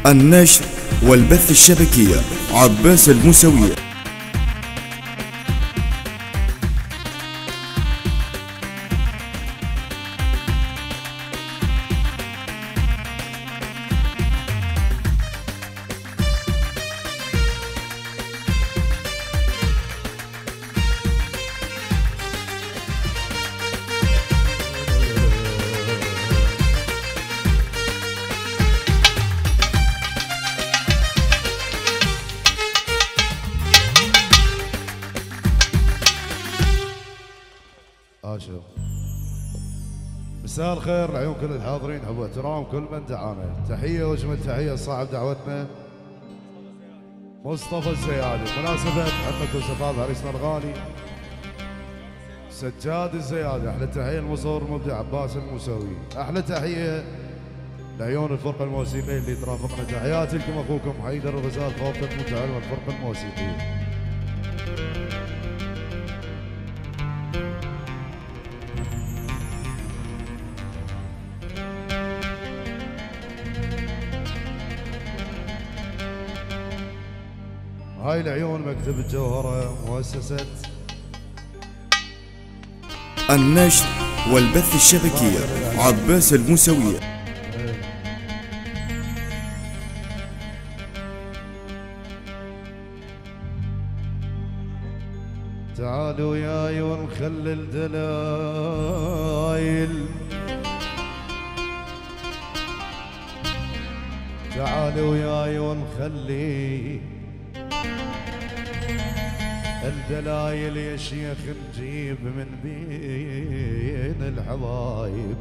النشر والبث الشبكي عباس الموسوي. مساء الخير لعيون كل الحاضرين، حب واحترام كل من دعانا. تحيه واجمل تحيه صاحب دعوتنا مصطفى الزيادي بمناسبه حنة وسفاف عريسنا الغالي سجاد الزيادي. احلى تحيه المصور المبدع عباس الموسوي. احلى تحيه لعيون الفرقه الموسيقيه اللي ترافقنا. تحياتي لكم اخوكم حيدر الغزال خالد المتعال والفرقه الموسيقيه. هاي العيون مكتب الجوهرة مؤسسة النشر والبث الشبكي عباس الموسوي. تعالوا ياي ونخلي الدلايل، تعالوا ياي ونخلي الدلايل يا شيخ نجيب من بين الحبايب.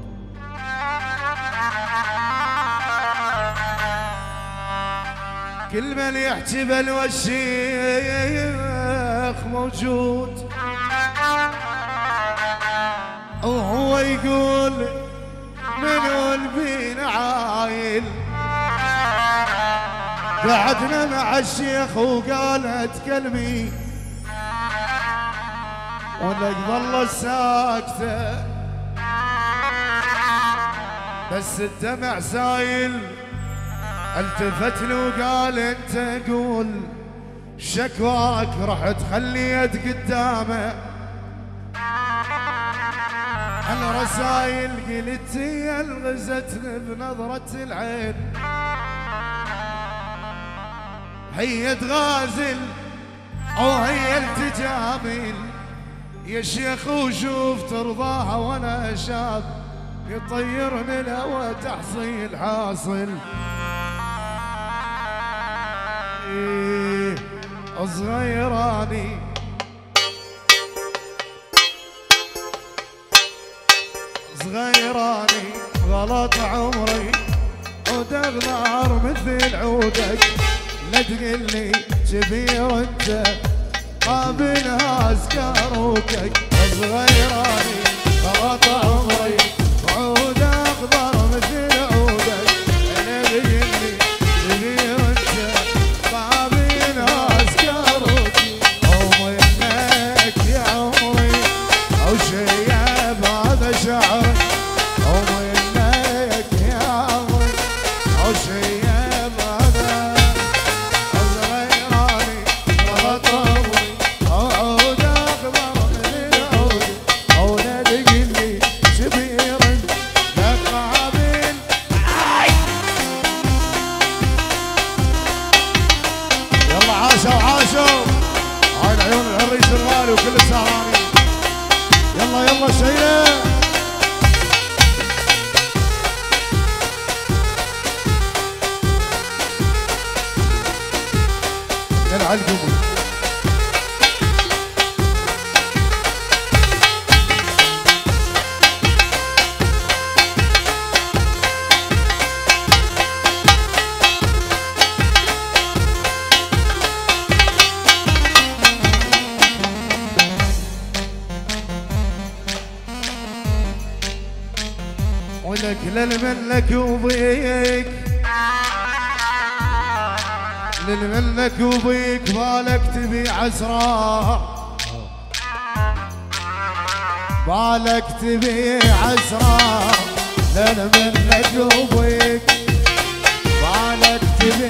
كل من يحكي بل والشيخ موجود وهو يقول منو البين عايل. قعدنا مع الشيخ وقالت كلمي ولك ظل ساكتة بس الدمع سايل. التفت له وقال انت قول شكواك راح تخليت قدامه الرسايل. قلت هي الغزتني بنظرة العين، هي تغازل او هي التجامل. يا شيخ وشوف ترضاها وانا شاب يطيرني الهوى تحصيل حاصل. إيه صغيراني صغيراني غلط عمري ودغنار مثل عودك. لا تقلي كبير انت قابل عسكروكك. صغيراني غلط عمري وعود اخضر مثل عودك. انا بقلي كبير انت قابل عسكروكي. او منك يا عمري او شياب هذا شعرك. او منك يا عمري او شياب هذا. صغيراني غلط عمري هاي العيون العريس الغالي وكل السهرانين. يلا يلا شيله يلعب القمر. ولك للملك وضيك للملك وضيك بالك تبي عسرة بالك تبي عسرة للملك وضيك بالك تبي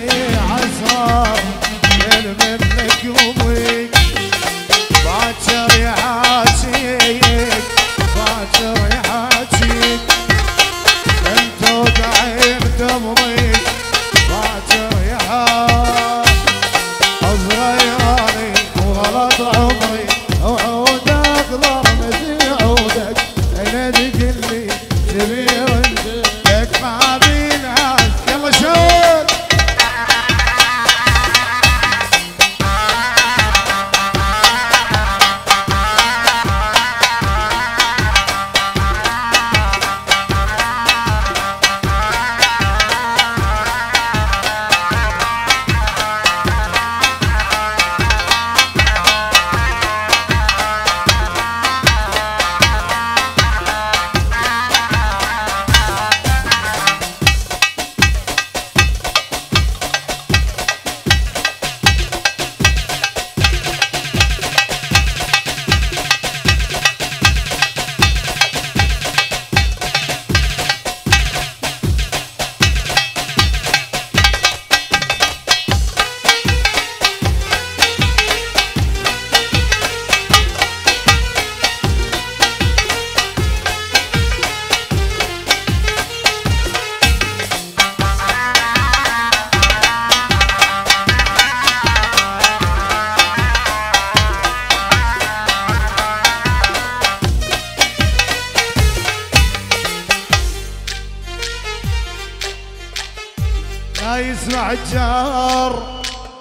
لا يسمع الجار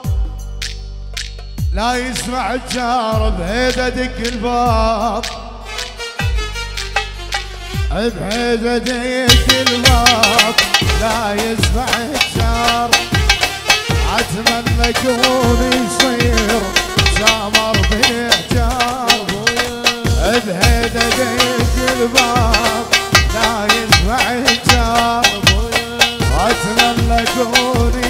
لا يسمع الجار بهيدا دق الباب بهيدا دق الباب لا يسمع الجار اتمنى يكون يصير سامر بالاعجاب بهيدا دق الباب لا يسمع الجار اتمنى يكون